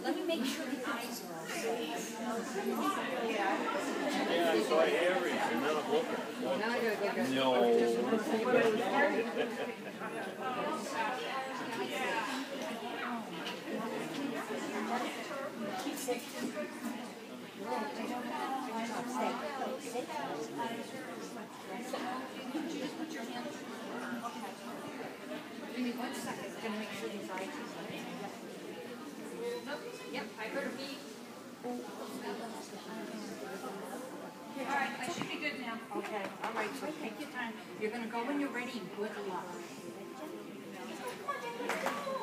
Let me make sure the eyes are all safe. Yeah, I saw Aries and then I'm looking. Give me 1 second. I'm gonna make sure these eyes are safe. Yep, I heard a beep. All right, I should be good now. Okay, all right, so take your time. You're going to go when you're ready. Good luck.